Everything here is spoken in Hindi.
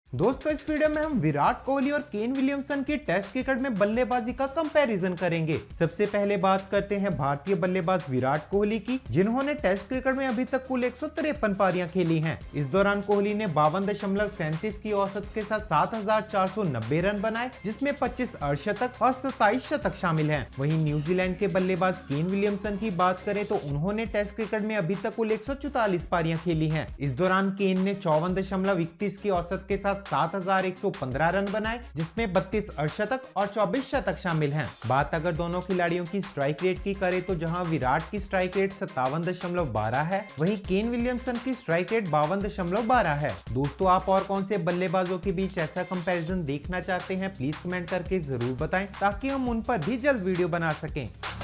दोस्तों इस वीडियो में हम विराट कोहली और केन विलियमसन की टेस्ट क्रिकेट में बल्लेबाजी का कंपैरिजन करेंगे। सबसे पहले बात करते हैं भारतीय बल्लेबाज विराट कोहली की, जिन्होंने टेस्ट क्रिकेट में अभी तक कुल 153 पारियां खेली हैं। इस दौरान कोहली ने 52.37 की औसत के साथ 7,490 रन बनाए, जिसमें 25 अर्धशतक और 27 शतक शामिल हैं। वहीं न्यूजीलैंड के बल्लेबाज केन विलियमसन की बात करें तो उन्होंने टेस्ट क्रिकेट में अभी तक कुल 144 पारियां खेली हैं। इस दौरान केन ने 54.31 की औसत के साथ 7,115 रन बनाए, जिसमें 32 अर्धशतक और 24 शतक शामिल हैं। बात अगर दोनों खिलाड़ियों की स्ट्राइक रेट की करें तो जहां विराट की स्ट्राइक रेट 57.12 है, वहीं केन विलियमसन की स्ट्राइक रेट 52.12 है। दोस्तों आप और कौन से बल्लेबाजों के बीच ऐसा कंपैरिजन देखना चाहते हैं, प्लीज कमेंट करके जरूर बताएं ताकि हम उन पर भी जल्द वीडियो बना सकें।